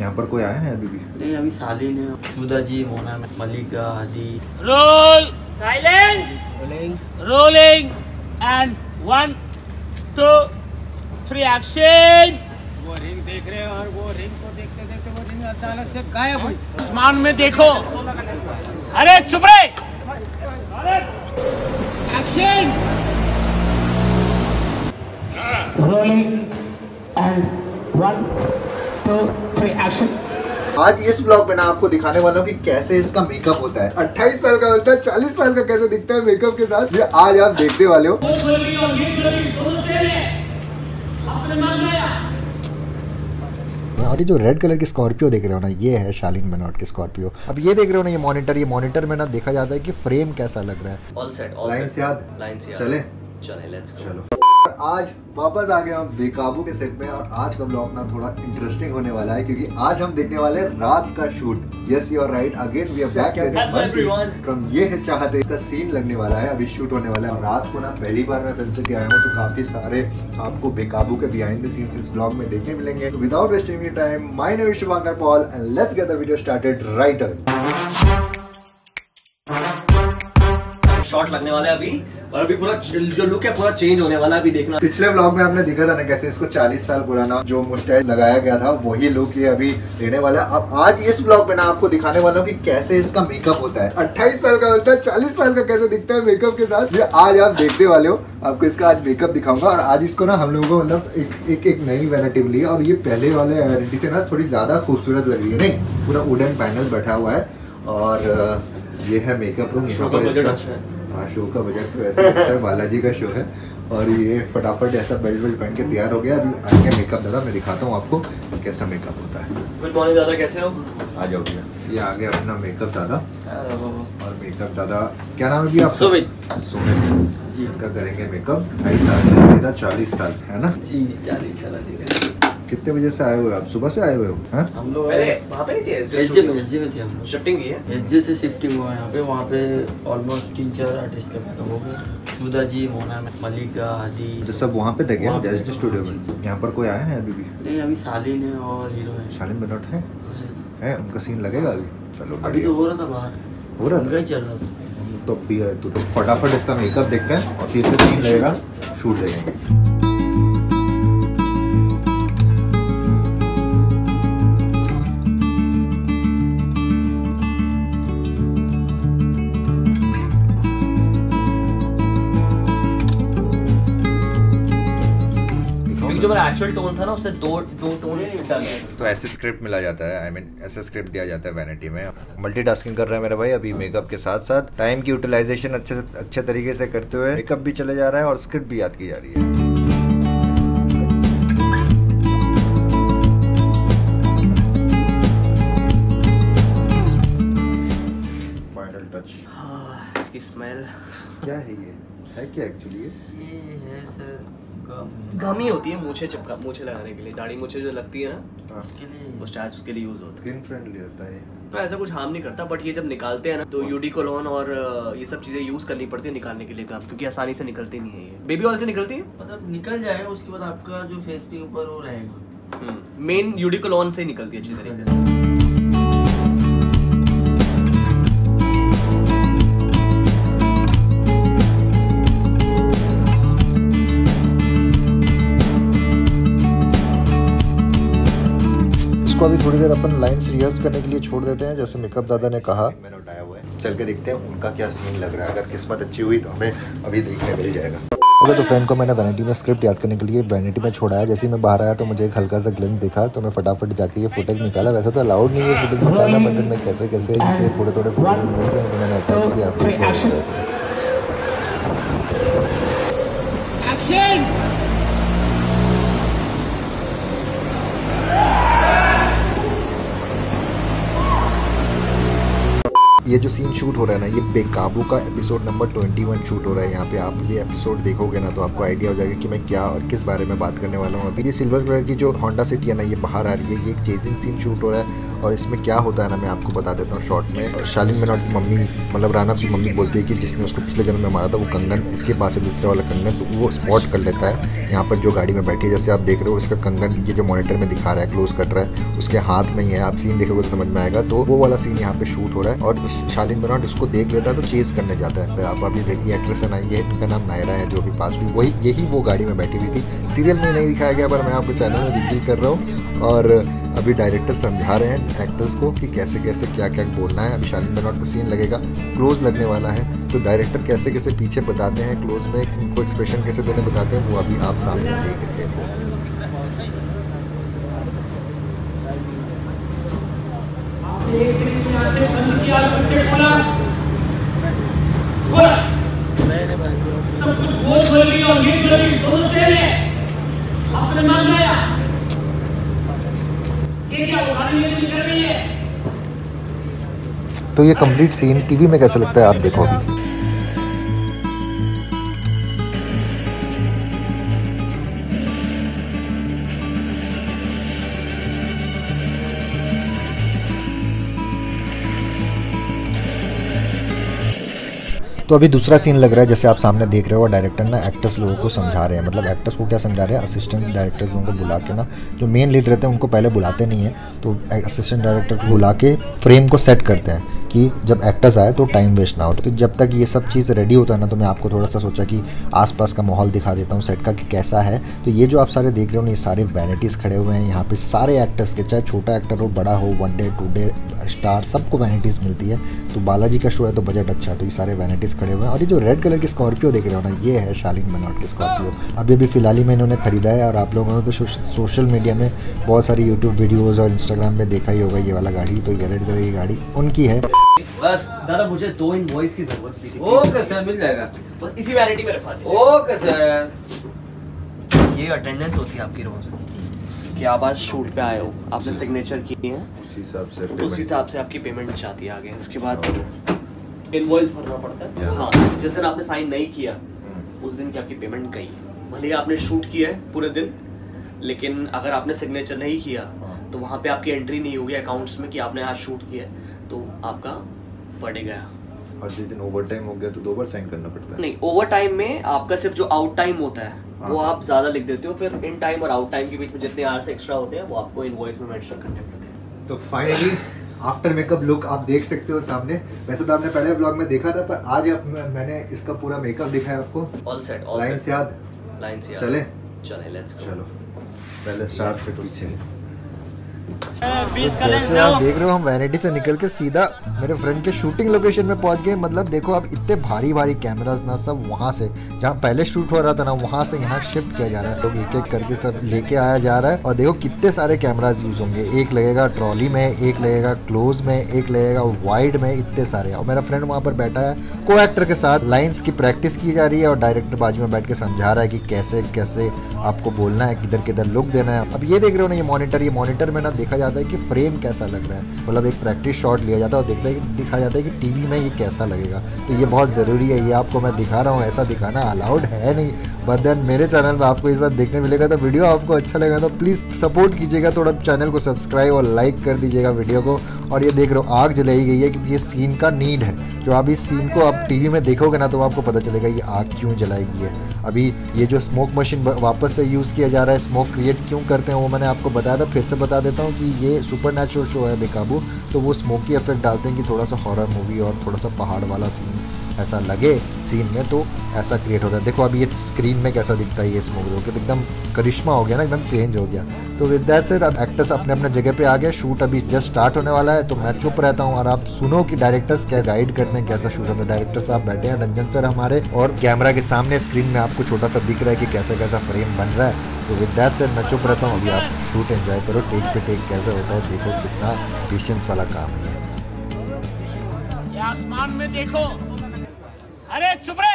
यहाँ पर कोई आया है अभी भी? नहीं, अभी सालिन है, शुदा जी, मोना, मलिका, आदि। Roll, silent, rolling and 1 2 3 action. वो रिंग देख रहे हैं और वो रिंग को देखते देखते वो रिंग अचानक से गायब हुई। आसमान में देखो। अरे चुप रहे। एक्शन। Rolling and 1 2 3 action. आज इस ब्लॉग में ना आपको दिखाने वाला हूँ कि कैसे इसका मेकअप होता है। 28 साल का होता है, 40 साल का कैसे दिखता है मेकअप के साथ, ये आज आप देखने वाले हो। और ये जो रेड कलर की स्कॉर्पियो देख रहे हो ना, ये है शालीन बेनॉट की स्कॉर्पियो। अब ये देख रहे हो ना, ये मॉनिटर में ना देखा जाता है कि फ्रेम कैसा लग रहा है। ऑल सेट, लाइन से याद, चले लेट्स गो। चलो आज वापस आ गए हम बेकाबू के सेट में, और आज का ब्लॉग ना थोड़ा इंटरेस्टिंग होने वाला है क्योंकि आज हम देखने वाले हैं रात का shoot. Yes you are right, again we are back from ये है चाहते। इसका सीन लगने वाला है, अभी शूट होने वाला है। रात को ना पहली बार मैं फिल्म से के आया हूँ, तो काफी सारे आपको बेकाबू के बिहाइंड द सीन्स इस ब्लॉग में देखने मिलेंगे। तो without wasting your time, my name is Shubhankar Paul and let's get the video started right away. Shot लगने वाला है अभी, और अभी पूरा जो लुक है पूरा चेंज होने वाला है, अभी देखना। पिछले व्लॉग में आपने देखा था ना कैसे इसको 40 साल पुराना जो मुस्टैच लगाया गया था, वही लुक ये अभी लेने वाला है। अब आज इस व्लॉग में ना आपको दिखाने वाला हूँ कि कैसे इसका मेकअप होता है। 28 साल का होता है, 40 साल का कैसे दिखता है मेकअप के साथ, ये आज आप देखने वाले हो। आपको इसका आज मेकअप दिखाऊंगा, और आज इसको ना हम लोगों को मतलब एक नई वैरायटी मिली है, और ये पहले वाले वैरायटी से ना थोड़ी ज्यादा खूबसूरत लग रही है। नहीं, पूरा वुडन पैनल बैठा हुआ है, और ये है मेकअप रूम। यहाँ पर हाँ, शो का बजट तो ऐसा लगता है बालाजी का शो है। और ये फटाफट ऐसा बेल्ट पहन के तैयार हो गया। अभी आगे मेकअप दादा मैं दिखाता हूँ आपको कैसा मेकअप होता है। गुड मॉर्निंग दादा, कैसे हो? आ जाओ भैया, ये आ गया अपना मेकअप दादा। और मेकअप दादा क्या नाम है भी आपका? सुमित जी का करेंगे मेकअप। 28 साल से सीधा 40 साल है ना जी, 40 साल। कितने बजे से आए हुए आप? सुबह से आए हुए हो? हम लोग पहले वहाँ पे नहीं थे, एसजे में थे हम लोग। शिफ्टिंग की है, एसजे से शिफ्टिंग हुआ है यहाँ पे। वहाँ पे ऑलमोस्ट 3-4 आर्टिस्ट का मेकअप हो गया। शुदा जी, मोना, मलिका, आदि। तो सब वहाँ पे थे क्या एसजे स्टूडियो में? यहाँ पर कोई आया है अभी भी? नहीं, अभी सालिन है और हीरो है। शालीन बेनॉट है उनका सीन लगेगा अभी। चलो अभी तो हो रहा था बाहर, हो रहा उनका ही चल रहा था। तो भी है तो फटाफट इसका मेकअप देखते हैं, और फिर से सीन लगेगा, शूट देंगे। जो मेरा एक्चुअल टोन था ना, उससे दो टोन ही डल है। तो ऐसे स्क्रिप्ट मिला जाता है, आई मीन ऐसा स्क्रिप्ट दिया जाता है वैनिटी में। मल्टीटास्किंग कर रहा है मेरा भाई अभी मेकअप के साथ साथ, टाइम की यूटिलाइजेशन अच्छे तरीके से करते हुए मेकअप भी चले जा रहा है और स्क्रिप्ट भी याद की जा रही है। Final touch. इसकी स्मेल क्या है ये? है क्या एक्चुअली ये है सर गम ही होती है, मूछे लगाने के लिए। दाढ़ी मूछे जो लगती है ना, उसके लिए वो स्टार्च उसके लिए यूज होता है। स्किन फ्रेंडली रहता है। तो ऐसा कुछ हार्म नहीं करता, बट ये जब निकालते हैं ना तो यूडी कोलोन और ये सब चीजें यूज करनी पड़ती है निकालने के लिए काम, क्योंकि आसानी से निकलती नहीं है। ये बेबी ऑयल से निकलती है, मतलब निकल जाएगा, उसके बाद आपका जो फेस पे ऊपर वो रहेगा। मेन यूडी कोलोन से निकलती है अच्छी तरीके से। अभी थोड़ी देर अपन लाइन्स रिहर्स करने के लिए छोड़ देते हैं, जैसे मेकअप दादा ने कहा। मैंने उठाया हुआ है, चल के देखते हैं उनका क्या सीन लग रहा है। अगर किस्मत अच्छी हुई तो हमें अभी देखने मिल जाएगा। ओके, तो फ्रेंड को मैंने वैनिटी में स्क्रिप्ट याद करने के लिए वैनिटी में छोड़ा है। जैसे ही मैं बाहर आया तो मुझे एक हल्का सा ग्लिम्स दिखा, तो मैं फटाफट जाके ये फुटेज निकाला। वैसे तो अलाउड नहीं है फुटेज निकालना, बट मैं कैसे थोड़े फुटेज मिल गए तो मैंने अटैच किया आपको। ये जो सीन शूट हो रहा है ना, ये बेकाबू का एपिसोड नंबर 21 शूट हो रहा है यहाँ पे। आप ये एपिसोड देखोगे ना तो आपको आइडिया हो जाएगा कि मैं क्या और किस बारे में बात करने वाला हूँ। अभी ये सिल्वर कलर की जो होंडा सिटी है ना, ये बाहर आ रही है। ये एक चेजिंग सीन शूट हो रहा है और इसमें क्या होता है ना, मैं आपको बता देता हूँ शॉर्ट में। और शालीन बेनॉट की मम्मी, मतलब राणा की मम्मी बोलती है कि जिसने उसको पिछले जन्म में मारा था वो कंगन इसके पास है, दूसरे वाला कंगन, तो वो स्पॉट कर लेता है यहाँ पर जो गाड़ी में बैठी है। जैसे आप देख रहे हो इसका कंगन, ये जो मॉनिटर में दिखा रहा है, क्लोज कट रहा है, उसके हाथ में ही है। आप सीन देखोगे तो समझ में आएगा। तो वो वाला सीन यहाँ पे शूट हो रहा है और शालीन बेनॉट उसको देख लेता है तो चेस करने जाता है। तो आप अभी देखिए एक्ट्रेस आई है, उनका नाम नायरा है, जो भी पास हुई वही, यही वो गाड़ी में बैठी हुई थी। सीरियल में नहीं दिखाया गया पर मैं आपको चैनल में रिवील कर रहा हूँ। और अभी डायरेक्टर समझा रहे हैं एक्टर्स को कि कैसे कैसे क्या क्या बोलना है। अभी शालीन बेनॉट का सीन लगेगा, क्लोज लगने वाला है, तो डायरेक्टर कैसे कैसे पीछे बताते हैं क्लोज में, उनको एक्सप्रेशन कैसे देने बताते हैं, वो अभी आप सामने देख रहे हैं। तो ये कंप्लीट सीन टीवी में कैसा लगता है आप देखो अभी। तो अभी दूसरा सीन लग रहा है, जैसे आप सामने देख रहे हो, डायरेक्टर ना एक्टर्स लोगों को समझा रहे हैं। मतलब एक्टर्स को क्या समझा रहे हैं, असिस्टेंट डायरेक्टर्स लोगों को बुला के ना, जो मेन लीड रहते हैं उनको पहले बुलाते नहीं है, तो असिस्टेंट डायरेक्टर को बुला के फ्रेम को सेट करते हैं कि जब एक्टर्स आए तो टाइम वेस्ट ना हो। तो जब तक ये सब चीज़ रेडी होता है ना, तो मैं आपको थोड़ा सा सोचा कि आसपास का माहौल दिखा देता हूँ सेट का कि कैसा है। तो ये जो आप सारे देख रहे हो ना, ये सारे वैनिटीज़ खड़े हुए हैं यहाँ पे, सारे एक्टर्स के, चाहे छोटा एक्टर हो बड़ा हो, 1 डे 2 डे स्टार, सबको वैनिटीज़ मिलती है। तो बालाजी का शो है तो बजट अच्छा है, तो ये सारे वैनिटीज़ खड़े हुए हैं। और ये जो रेड कलर की स्कॉर्पियो देख रहे हो ना, ये है शालीन बेनॉट की स्कॉर्पियो। अभी फिलहाल ही में इन्होंने खरीदा है और आप लोगों ने तो सोशल मीडिया में बहुत सारी यूट्यूब वीडियोस और इंस्टाग्राम में देखा ही होगा ये वाला गाड़ी। तो ये रेड कलर की गाड़ी उनकी है। बस दादा मुझे 2 इनवॉइस की जरूरत थी। ओके सर, मिल जाएगा। बस इसी वैनिटी में रखवा दीजिए। Okay sir. ये अटेंडेंस होती है आपकी रोज कि आप आज शूट पे आए हो, आपने सिग्नेचर किए हैं, उसी हिसाब से तो उस हिसाब से आपकी पेमेंट जाती है आगे। उसके बाद इनवॉइस भरना पड़ता है। हाँ, जिस दिन आपने साइन नहीं किया उस दिन की आपकी पेमेंट गई। भले ही आपने शूट किया है पूरे दिन, लेकिन अगर आपने सिग्नेचर नहीं किया तो वहाँ पे आपकी एंट्री नहीं होगी अकाउंट्स में कि आपने आज शूट किया है, तो आपका पर डे गया। और जिस दिन ओवर टाइम हो गया तो 2 बार साइन करना पड़ता है। नहीं, ओवर टाइम में आपका सिर्फ जो आउट टाइम होता है वो आप ज्यादा लिख देते हो, फिर इन टाइम और आउट टाइम के बीच में जितने आवर्स एक्स्ट्रा होते हैं वो आपको इनवॉइस में मेंशन करने पड़ते हैं। तो फाइनली आफ्टर मेकअप लुक आप देख सकते हो सामने। वैसे तो आपने पहले व्लॉग में देखा था, पर आज मैंने इसका पूरा मेकअप दिखाया आपको। ऑल सेट, लाइन से याद, चले लेट्स गो। चलो पहले स्टार से पीछे। 20 का जैसे आप देख रहे हो हम वैनिटी से निकल के सीधा मेरे फ्रेंड के शूटिंग लोकेशन में पहुंच गए। मतलब देखो आप, इतने भारी भारी कैमरास ना, सब वहां से जहां पहले शूट हो रहा था ना, वहां से यहाँ शिफ्ट किया जा रहा है। लोग एक एक करके सब लेके आया जा रहा है। और देखो कितने सारे कैमरास यूज होंगे, एक लगेगा ट्रॉली में, एक लगेगा क्लोज में, एक लगेगा वाइड में, इतने सारे। और मेरा फ्रेंड वहाँ पर बैठा है को एक्टर के साथ, लाइन्स की प्रैक्टिस की जा रही है और डायरेक्टर बाजू में बैठ के समझा रहा है कि कैसे कैसे आपको बोलना है, किधर किधर लुक देना है। अब ये देख रहे हो ना, ये मॉनिटर में ना देखा जाता है कि फ्रेम कैसा लग रहा है। मतलब एक प्रैक्टिस शॉट लिया जाता है और दिखा जाता है कि टीवी में ये कैसा लगेगा। तो ये बहुत ज़रूरी है, ये आपको मैं दिखा रहा हूँ, ऐसा दिखाना अलाउड है नहीं। बट देन मेरे चैनल में आपको ये सब देखने मिलेगा। तो वीडियो आपको अच्छा लगेगा तो प्लीज़ सपोर्ट कीजिएगा, थोड़ा चैनल को सब्सक्राइब और लाइक कर दीजिएगा वीडियो को। और ये देख रहे हो आग जलाई गई है क्योंकि ये सीन का नीड है। जो आप इस सीन को आप टीवी में देखोगे ना तो आपको पता चलेगा ये आग क्यों जलाई गई है। अभी ये जो स्मोक मशीन वापस से यूज़ किया जा रहा है, स्मोक क्रिएट क्यों करते हैं वो मैंने आपको बताया था, फिर से बता देता हूँ कि ये सुपरनैचुरल शो है बेकाबू। तो वो स्मोकी इफेक्ट डालते हैं कि थोड़ा सा हॉरर मूवी और थोड़ा सा पहाड़ वाला सीन ऐसा लगे सीन में, तो ऐसा क्रिएट होता है। देखो अभी ये स्क्रीन में कैसा दिखता है, ये स्मोक देखो एकदम करिश्मा हो गया ना, एकदम चेंज हो गया। तो विद दैट सेड अब एक्टर्स अपने अपने जगह पे आ गए। शूट अभी जस्ट स्टार्ट होने वाला है, तो मैं चुप रहता हूँ और आप सुनो कि डायरेक्टर्स क्या गाइड करते हैं, कैसा शूट होता है। डायरेक्टर साहब बैठे हैं, रंजन सर हमारे, और कैमरा के सामने स्क्रीन में आपको छोटा सा दिख रहा है कि कैसा कैसा फ्रेम बन रहा है। तो विद दैट सेड मैं चुप रहता हूँ, अभी आप शूट एंजॉय करो, टेक पे टेक कैसा होता है देखो, कितना पेशेंस वाला काम है। आसमान में देखो, अरे चुप रहे।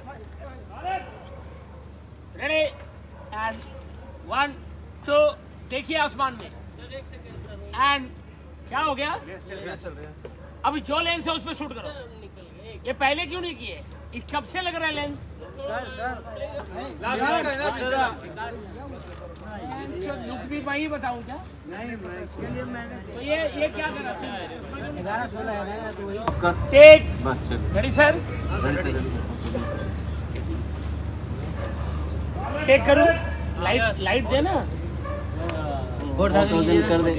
रेडी एंड 1 2 देखिए आसमान में। एंड क्या हो गया? अभी जो लेंस है उसमें शूट करो। ये पहले क्यों नहीं किए? ये कब से लग रहा है लेंस? लुक भी वही बताऊं क्या? नहीं, इसके लिए मैंने तो ये क्या करा? 11-16 टेक रेडी सर, टेक करूं? लाइट देना कर दे।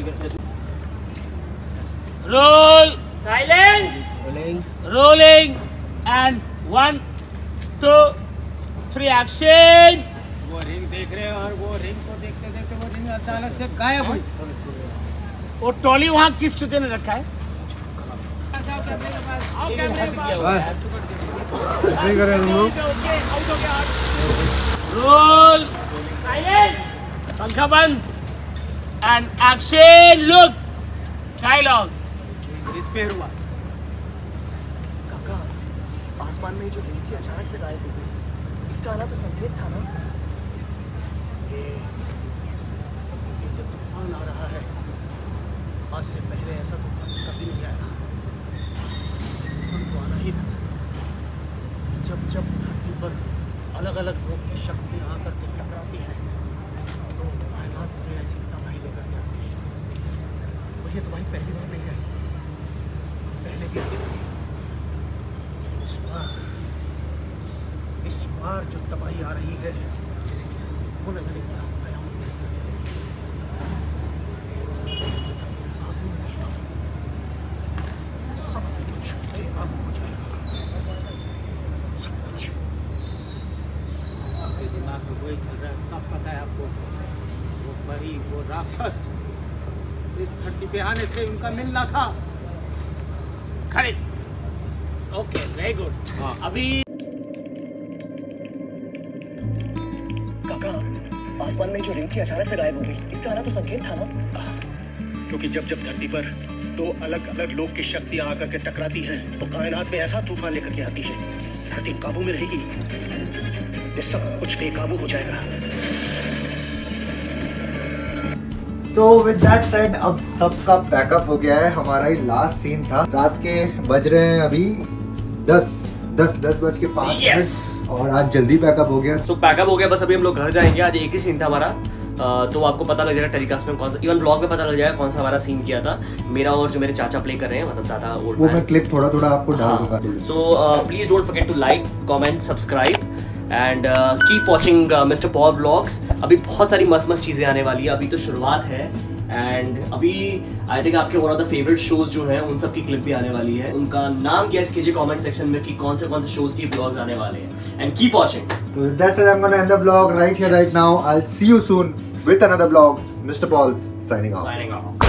Roll silent rolling and 1 2 3 action. वो रिंग देख रहे हैं और वो रिंग को देखते देखते वो रिंग अचानक से गायब हुई। वो ट्रॉली वहाँ किस चुते ने रखा है? रोल साइलेंट, पंखा बंद एंड एक्शन। लुक डायलॉग रिस्पेयर हुआ। काका, आसमान में जो रिंग थी अचानक से गायब हो गई, इसका आना तो संकेत था ना? ये जब तूफान आ रहा है, आज से पहले ऐसा तूफान कभी नहीं आया। तूफान तो आना ही था। जब जब धरती पर अलग अलग लोग की शक्ति आकर के टकराती है तो कायनात में ऐसी तबाही लेकर के आती है। और ये तबाही पहली बार नहीं आई, पहले भी आई थी। इस बार जो तबाही आ रही है वो न जाने क्या कयामत नहीं करने लगी। सब कुछ बेकाबू हो जाएगा, सब कुछ। आपके दिमाग में वही चल रहा है, सब पता है आपको। वो परी, वो राक्षस इस धरती पे आने से उनका मिलना था। खड़े ओके, वेरी गुड। अभी काका, आसमान में जो रिंग थी अचानक से गायब हो गई, इसका आना तो संकेत था ना? क्योंकि जब जब धरती पर दो अलग अलग लोग की शक्तियां आकर के टकराती हैं तो कायनात में ऐसा तूफान लेकर के आती है, धरती काबू में रहेगी, ये सब कुछ बेकाबू हो जाएगा। तो विद दैट सेड अब सबका पैकअप हो गया है। हमारा ही लास्ट सीन था। रात के बज रहे हैं अभी 10:05 और आज जल्दी पैकअप हो गया। सो पैकअप हो गया, बस अभी हम लोग घर जाएंगे। आज एक ही सीन था हमारा, तो आपको पता लग जाएगा टेलीकास्ट में कौन सा, इवन ब्लॉग में पता लग जाएगा कौन सा हमारा सीन किया था। मेरा और जो मेरे चाचा प्ले कर रहे हैं, मतलब दादा ओल्ड वो मैं क्लिप थोड़ा थोड़ा आपको डाल दूंगा। So please don't forget to like, comment, subscribe and keep watching Mister Paul vlogs. अभी बहुत सारी मस्त मस्त चीज़ें आने वाली है, अभी तो शुरुआत है। एंड अभी आई थिंक आपके one of the favourite shows जो हैं उन सब की क्लिप भी आने वाली है। उनका नाम गेस कीजिए कमेंट सेक्शन में कि कौन से शोज की व्लॉग्स आने वाले हैं। And keep watching. So that's it. I'm gonna end the vlog right here, right now. I'll see you soon with another vlog. Mr. Paul signing off. Signing off.